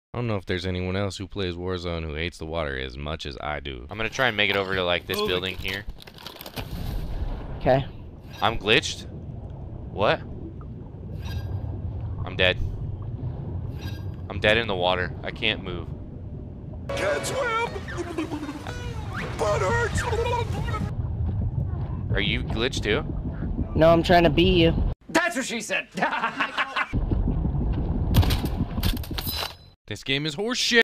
I don't know if there's anyone else who plays Warzone who hates the water as much as I do. I'm gonna try and make it over to like this building here. Okay. I'm glitched. What? I'm dead. I'm dead in the water. I can't move. Can't swim. Butt hurts. Are you glitched too? No, I'm trying to beat you. That's what she said. This game is horseshit.